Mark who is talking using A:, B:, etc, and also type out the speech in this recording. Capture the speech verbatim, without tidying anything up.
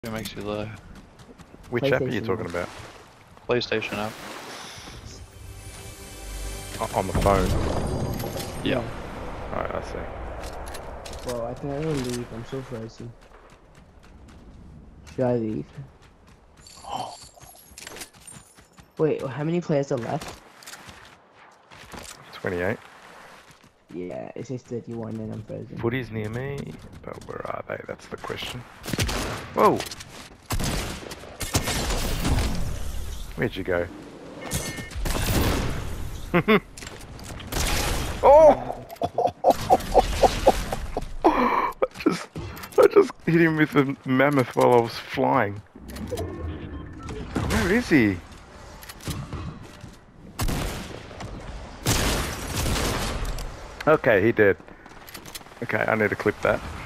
A: It makes you low.
B: Which app are you talking about?
A: PlayStation app.
B: O- on the phone?
A: Yeah.
B: Alright, I see.
C: Well, I think I'm gonna leave. I'm so frozen. Should I leave? Wait, how many players are left?
B: twenty-eight.
C: Yeah, it says thirty-one and I'm frozen.
B: Footy's near me, but where are they? That's the question. Whoa! Where'd you go? Oh! I just, I just hit him with a mammoth while I was flying. Where is he? Okay, he did. Okay, I need to clip that.